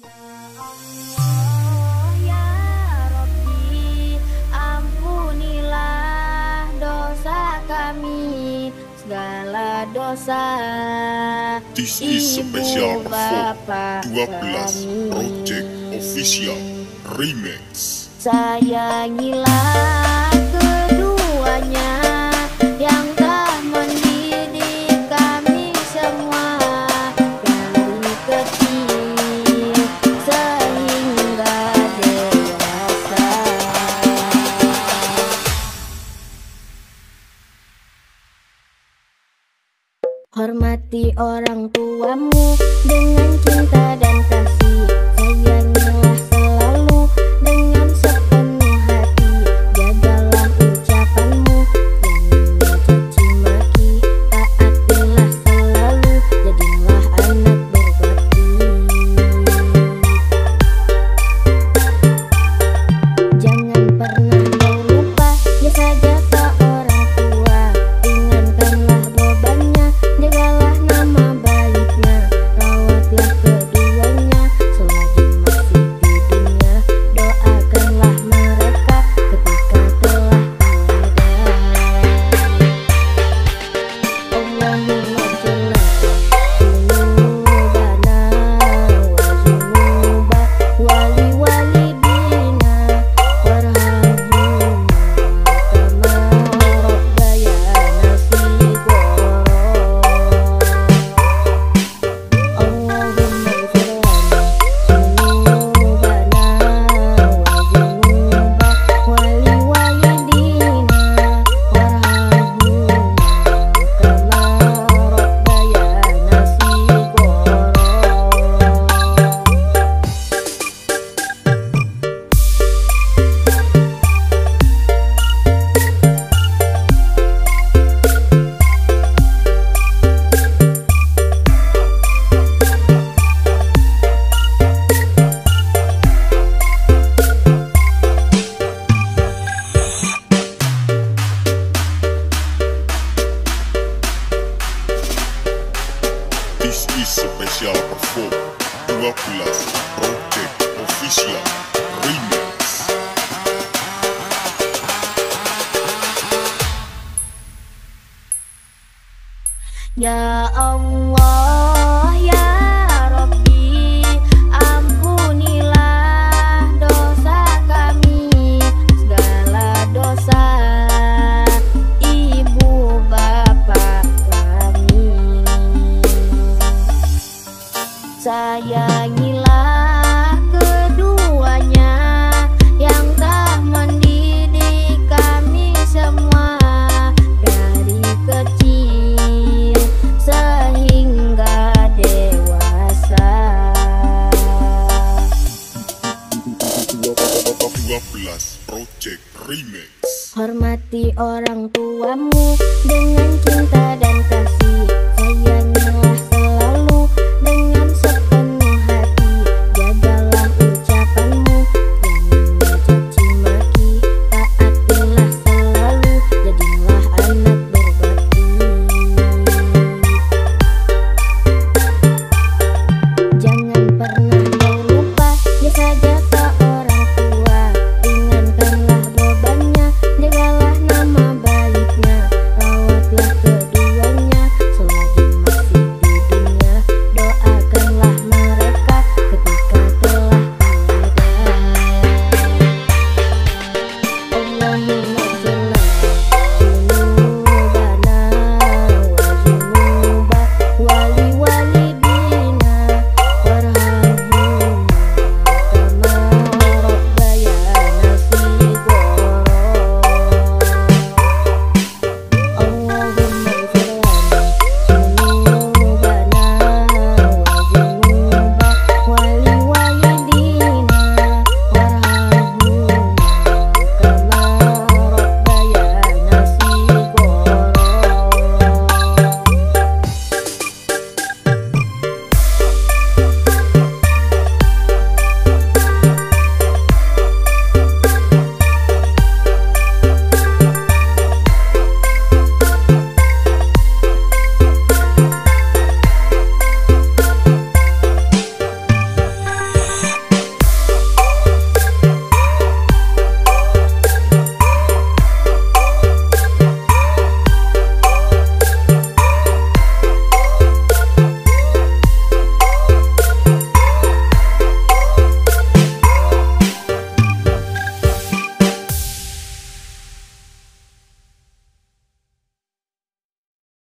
Allah ya Rabbi, ampunilah dosa kami, segala dosa. This is special Ibu perform bapak 12 kami. Project Official Remix. Sayangilah keduanya yang telah mendidik kami semua dari kecil sehingga dewasa. Hormati orang tuamu dengan cinta dan kasih. Sayangilah selalu dengan sepenuh hati. Jagalah ucapanmu, jangan mencaci maki. Taatilah selalu, jadilah anak berbakti. Jangan pernah kau lupa jasa-jasa orang tua. Ringankanlah bebannya, jagalah nama baiknya. Rawatlah keduanya selagi masih di dunia. Doakanlah mereka ketika telah tiada. Allahumma jalla junubana wa junuba wali walidina warhamhuma kama rabbayana shighara. Allahumma junubana wa junuba wali walidina warhamhuma kama rabbayana shighara. This is special perform 12 Project Official Remix. Ya Allah ya Rabbi, ampunilah dosa kami, segala dosa. Ibu bapak kami, sayangilah keduanya yang telah mendidik kami semua dari kecil sehingga dewasa. 12 Project Remix. Hormati orang tuamu dengan cinta dan kasih.